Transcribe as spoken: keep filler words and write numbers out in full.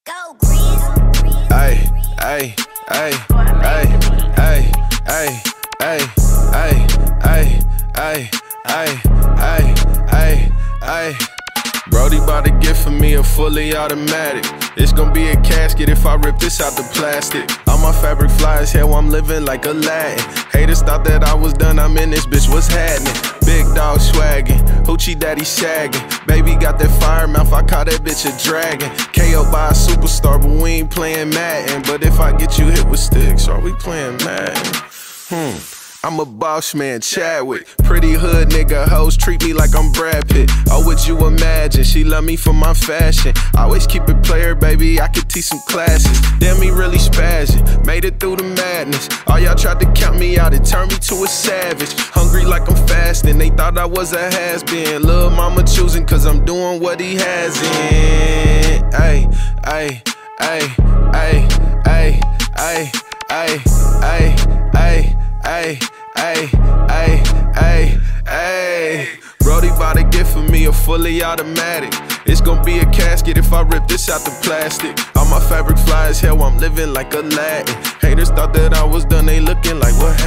Go, Grizz. Ay, ay, ay, ay, ay, ay, ay, ay, ay, ay, ay, ay, ay, ay. Brody bout to get for me a fully automatic. It's gonna be a casket if I rip this out the plastic. All my fabric fly as hell, I'm living like Aladdin. Haters thought that I was done, I'm in this bitch, what's happening? Big dog swaggin', hoochie daddy sagging. Baby got that fire mouth, I call that bitch a dragon. K O by a superstar, but we ain't playing Madden. But if I get you hit with sticks, are we playing Madden? Hmm. I'm a boss man, Chadwick. Pretty hood nigga, hoes treat me like I'm Brad Pitt. Oh, would you imagine? She love me for my fashion. Always keep it player, baby, I could teach some classes. Damn, me really spazzing, made it through the madness. All y'all tried to count me out, it turned me to a savage. Hungry like I'm fasting, they thought I was a has-been. Lil' mama choosing cause I'm doing what he has in. Ay, ay, ay, ay, ay, ay, ay, ay, ay. Ay, ay, ay, ay, ay. Brody bout to get for me a fully automatic. It's gonna be a casket if I rip this out the plastic. All my fabric fly as hell, I'm living like Aladdin. Haters thought that I was done, they looking like what